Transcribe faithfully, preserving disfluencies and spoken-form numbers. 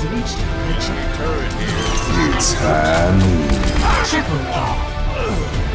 has reached the checkpoint. It's high noon. Triple kill.